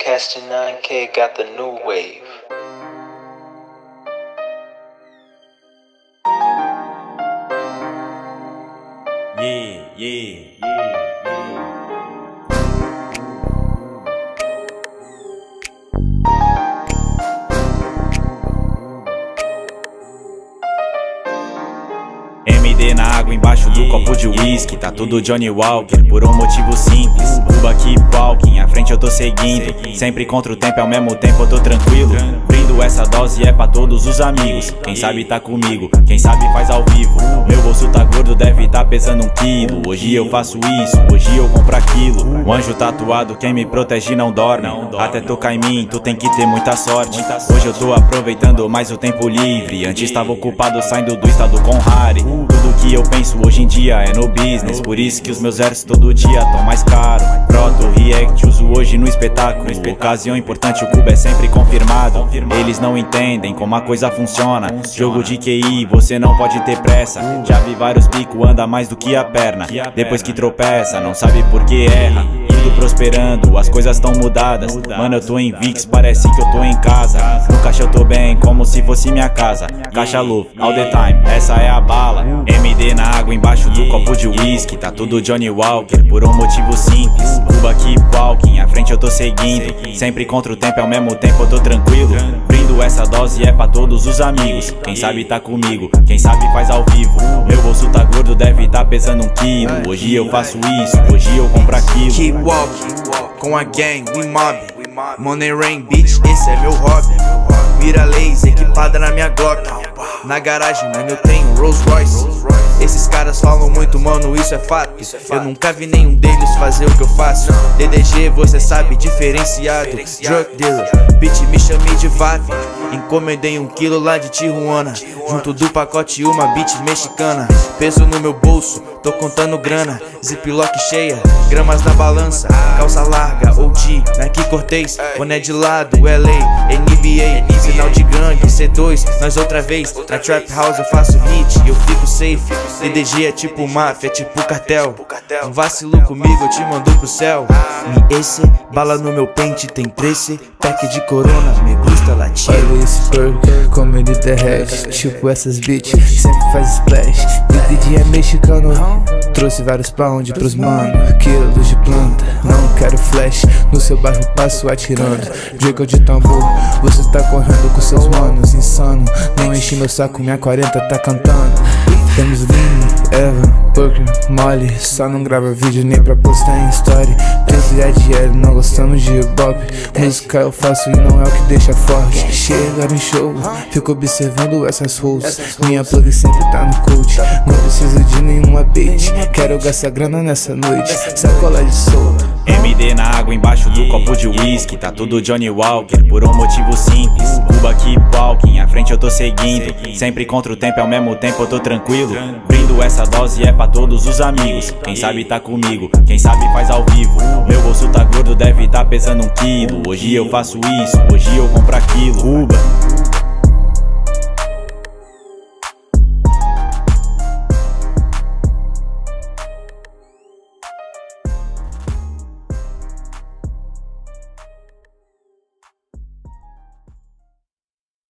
Casting 9K got the new wave. Yeah. MD na água embaixo do copo de whisky. Tá tudo Johnny Walker por um motivo simples. Cuba aqui, Palkin, à frente eu tô seguindo. Sempre contra o tempo, ao mesmo tempo eu tô tranquilo. Brindo essa dose é pra todos os amigos. Quem sabe tá comigo, quem sabe faz ao vivo. Meu bolso tá gordo, deve tá pesando 1 quilo. Hoje eu faço isso, hoje eu compro aquilo. O anjo tatuado, quem me protege não dorme. Até tocar em mim, tu tem que ter muita sorte. Hoje eu tô aproveitando mais o tempo livre. Antes tava ocupado saindo do estado com Harry. Tudo que eu penso hoje em dia é no business. Por isso que os meus versos todo dia tão mais caro. Proto, react, uso hoje no espetáculo. Ocasião importante, o Cuba é sempre confirmado. Eles não entendem como a coisa funciona. Jogo de QI, você não pode ter pressa. Já vi vários picos, anda mais do que a perna. Depois que tropeça, não sabe por que erra. Tudo prosperando, as coisas tão mudadas. Mano, eu tô em VIX, parece que eu tô em casa. No caixa eu tô bem, como se fosse minha casa. Caixa Luffy, all the time, essa é a bala. MD na água embaixo do copo de whisky. Tá tudo Johnny Walker por um motivo simples. Cuba aqui, Palkin, à frente eu tô seguindo. Sempre contra o tempo, ao mesmo tempo eu tô tranquilo. Brindo essa dose é pra todos os amigos. Quem sabe tá comigo, quem sabe faz ao vivo. Meu bolso tá gordo, deve tá pesando 1 quilo. Hoje eu faço isso, hoje eu compro aquilo. Keep walking, com a gang, we mob. Money rain, bitch, esse é meu hobby. Mira laser, equipada na minha Glock. Na garagem, mano, eu tenho Rolls Royce. Esses caras falam muito, mano, isso é fato. Eu nunca vi nenhum deles fazer o que eu faço. DDG, você sabe, diferenciado. Drug dealer, bitch, me chamei de VAP. Encomendei 1 quilo lá de Tijuana. Junto do pacote uma bitch mexicana. Peso no meu bolso, tô contando grana. Ziplock cheia, gramas na balança. Calça larga, OG, Nike Cortez. Boné de lado, LA, NBA. Sinal de gangue, C2, nós outra vez. Na trap house eu faço hit e eu fico safe. DDG é tipo máfia, é tipo cartel. Um vacilo comigo eu te mando pro céu. Esse, bala no meu pente tem preço. Pack de corona, me gusta latir. Olha esse perk, como ele derrete. Tipo essas bitches, sempre faz splash. DDG é mexicano, trouxe vários pound pros mano. Quilos de planta, não quero flash. No seu bairro passo atirando. Diga de tambor, você tá correndo com seus manos. Insano, não enche meu saco, minha 40 tá cantando. Temos Lean, Eva, Poker, Molly. Só não grava vídeo nem pra postar em story. Tudo é dinheiro, não gostamos de bop. Música eu faço e não é o que deixa forte. Chega no show, fico observando essas hoes. Minha plug sempre tá no coach. Não preciso de nenhuma bitch. Quero gastar grana nessa noite. Sacola de soul. MD na água embaixo do copo de whisky. Tá tudo Johnny Walker por um motivo simples. Cuba aqui, Palkin, à frente eu tô seguindo. Sempre contra o tempo, ao mesmo tempo eu tô tranquilo. Brindo essa dose é pra todos os amigos. Quem sabe tá comigo, quem sabe faz ao vivo. Meu bolso tá gordo, deve tá pesando 1 quilo. Hoje eu faço isso, hoje eu compro aquilo. Cuba.